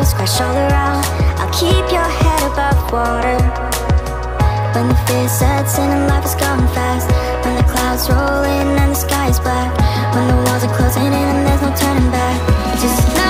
waves crash all around, I'll keep your head above water. When the fear sets in and life is going fast, when the clouds roll in and the sky is black, when the walls are closing in and there's no turning back, just